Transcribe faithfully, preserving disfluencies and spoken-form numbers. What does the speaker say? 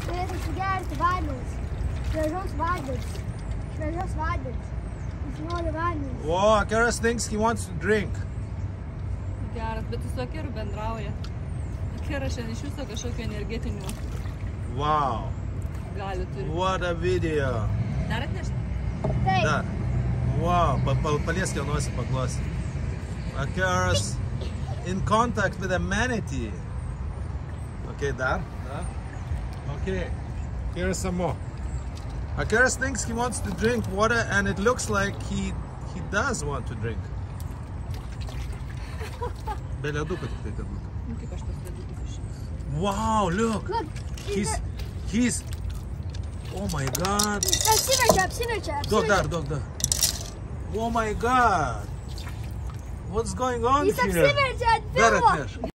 Turėtų sugerti vandens. Šviežos vandens. Šviežos vandens. Jis nori vandens. Wow, Keras thinks he wants to drink. Geras, bet jis su Keru bendrauja. Keras šiandien iš viso kažkokio energetinių Wow. galių turi. What a video. Dar atnešti? Taip. Dar. Wow, pa, pa, paliesk jo nosį paklosi. Keras in contact with a manatee. Okay, dar. dar. Okay, here's some more. Keras thinks he wants to drink water and it looks like he he does want to drink. Be leduko tik tai kad būtų. Nu, kaip aš tos ledukus išimsiu. Wow, look. Look, He's he's Oh my god. Apsiverčia, apsiverčia, Duok dar, apsiverčia. duok dar. Oh my god. What's going on Jis here? apsiverčia ant Dar pilvo. atneš.